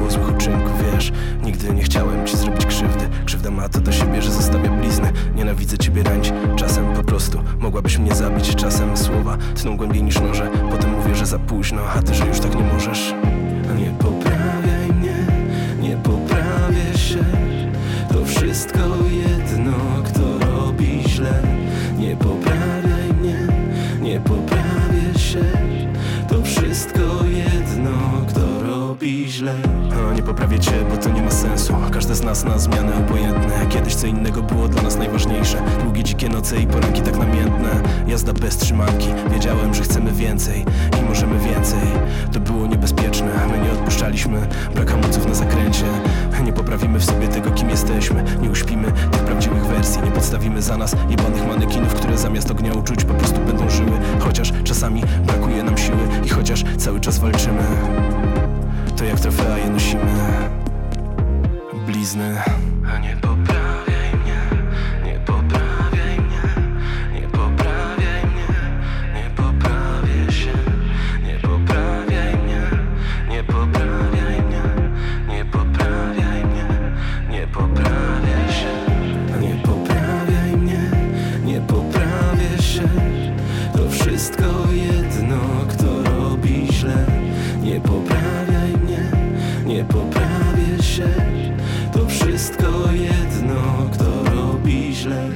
było złych uczynków, wiesz. Nigdy nie chciałem ci zrobić krzywdy. Krzywda ma to do siebie, że zostawia blizny. Nienawidzę ciebie ranić, czasem po prostu mogłabyś mnie zabić. Czasem słowa tną głębiej niż noże. Potem mówię, że za późno, a ty, że już tak nie możesz. Nie poprawiaj mnie, nie poprawię się. To wszystko jedno, kto robi źle. Nie poprawiaj mnie, nie poprawię się. To wszystko jedno, kto robi źle. Nie poprawię cię, bo to nie ma sensu. Każde z nas na zmianę obojętne. Kiedyś co innego było dla nas najważniejsze. Długie, dzikie noce i poranki tak namiętne. Jazda bez trzymanki. Wiedziałem, że chcemy więcej i możemy więcej. To było niebezpieczne, my nie odpuszczaliśmy. Brak hamulców na zakręcie. Nie poprawimy w sobie tego, kim jesteśmy. Nie uśpimy tych prawdziwych wersji. Nie podstawimy za nas jebanych manekinów, które zamiast ognia uczuć po prostu będą żyły. Chociaż czasami brakuje nam siły i chociaż cały czas walczymy, to jak trofea je nosimy. Blizny. A nie poprawiaj mnie, nie poprawiaj mnie, nie poprawiaj mnie, nie poprawię się. Nie poprawiaj mnie, nie poprawiaj mnie, nie poprawiaj mnie, nie poprawię się. A nie poprawiaj mnie, nie poprawię się. To wszystko jedno, kto robi źle. Nie poprawiaj mnie, nie poprawię się. To wszystko jedno, kto robi źle.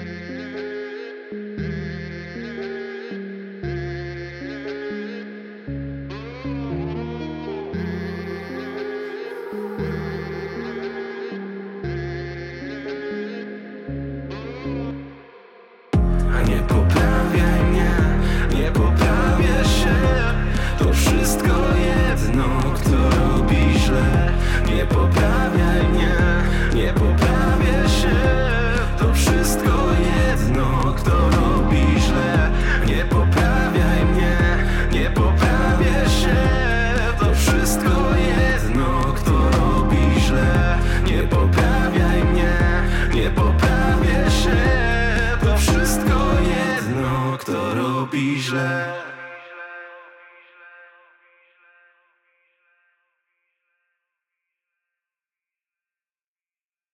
Nie poprawiaj mnie, nie poprawię się. To wszystko jedno, kto robi źle. Nie poprawiaj mnie, nie poprawię się. To wszystko jedno, kto robi źle. Nie poprawiaj mnie, nie poprawię się. To wszystko jedno, kto robi źle. Nie poprawiaj mnie, nie poprawię się. To wszystko jedno, kto robi źle.